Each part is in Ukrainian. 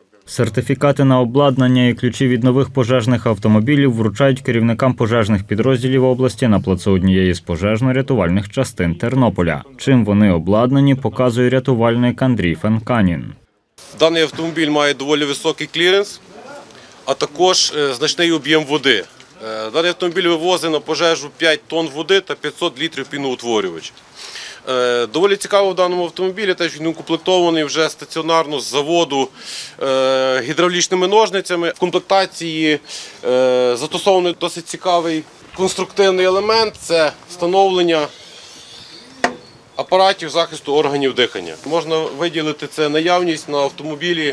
Сертифікати на обладнання і ключі від нових пожежних автомобілів вручають керівникам пожежних підрозділів області на плацу однієї з пожежно-рятувальних частин Тернополя. Чим вони обладнані, показує рятувальник Андрій Фенканін. Даний автомобіль має доволі високий кліренс, а також значний об'єм води. Даний автомобіль вивозить на пожежу 5 тонн води та 500 літрів піноутворювача. Доволі цікаво в даному автомобілі, те, що він укомплектований вже стаціонарно з заводу гідравлічними ножницями. В комплектації застосований досить цікавий конструктивний елемент – це встановлення апаратів захисту органів дихання. Можна виділити це наявність на автомобілі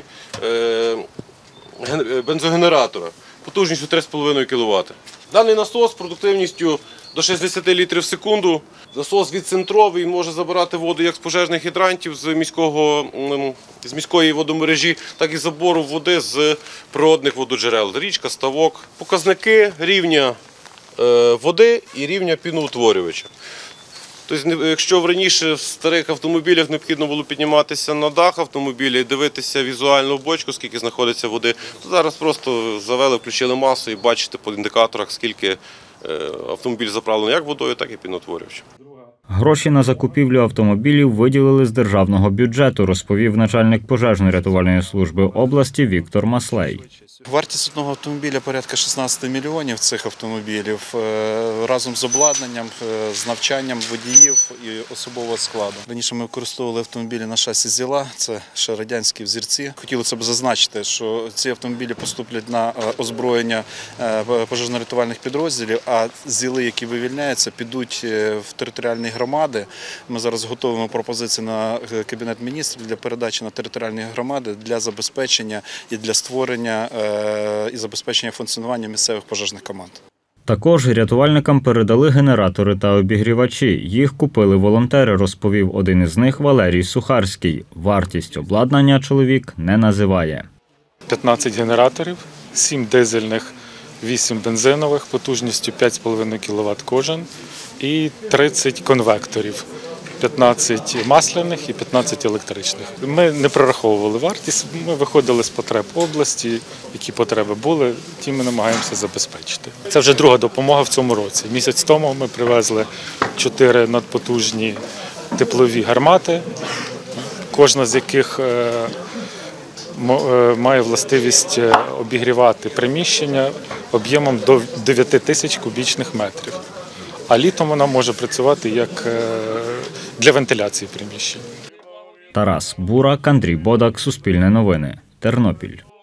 бензогенератора потужністю 3,5 кВт. Даний насос з продуктивністю до 60 літрів в секунду. Насос відцентровий, може забирати воду як з пожежних гідрантів з міської водомережі, так і забору води з природних вододжерел, річка, ставок. Показники рівня води і рівня піноутворювача. Тобто, якщо раніше в старих автомобілях необхідно було підніматися на дах автомобіля і дивитися візуально в бочку, скільки знаходиться води, то зараз просто завели, включили масу і бачите по індикаторах, скільки автомобіль заправлений як водою, так і піноутворювачем. Гроші на закупівлю автомобілів виділили з державного бюджету, розповів начальник пожежно-рятувальної служби області Віктор Маслей. Вартість одного автомобіля порядка 16 мільйонів цих автомобілів разом з обладнанням, з навчанням водіїв і особового складу. Раніше ми використовували автомобілі на шасі ЗІЛа, це ще радянські взірці. Хотілося б зазначити, що ці автомобілі поступлять на озброєння пожежно-рятувальних підрозділів, а ЗІЛи, які вивільняються, підуть в територіальні громади. Ми зараз готуємо пропозиції на Кабінет міністрів для передачі на територіальні громади для забезпечення і для створення і забезпечення функціонування місцевих пожежних команд. Також рятувальникам передали генератори та обігрівачі. Їх купили волонтери, розповів один із них Валерій Сухарський. Вартість обладнання чоловік не називає. 15 генераторів, 7 дизельних, 8 бензинових, потужністю 5,5 кВт кожен і 30 конвекторів. 15 масляних і 15 електричних. Ми не прораховували вартість, ми виходили з потреб області, які потреби були, ті ми намагаємося забезпечити. Це вже друга допомога в цьому році. Місяць тому ми привезли 4 надпотужні теплові гармати, кожна з яких має властивість обігрівати приміщення об'ємом до 9 тисяч кубічних метрів. А літом вона може працювати як для вентиляції приміщень. Тарас Бурак, Андрій Бодак, Суспільне новини, Тернопіль.